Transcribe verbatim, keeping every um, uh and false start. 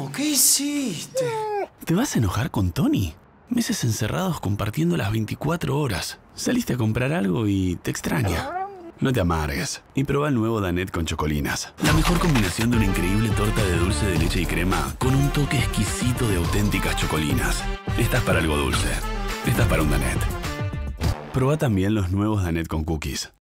No, ¿qué hiciste? ¿Te vas a enojar con Tony? Meses encerrados compartiendo las veinticuatro horas. Saliste a comprar algo y te extraña. No te amargues y prueba el nuevo Danette con chocolinas. La mejor combinación de una increíble torta de dulce de leche y crema con un toque exquisito de auténticas chocolinas. Estás para algo dulce. Estás para un Danette. Prueba también los nuevos Danette con cookies.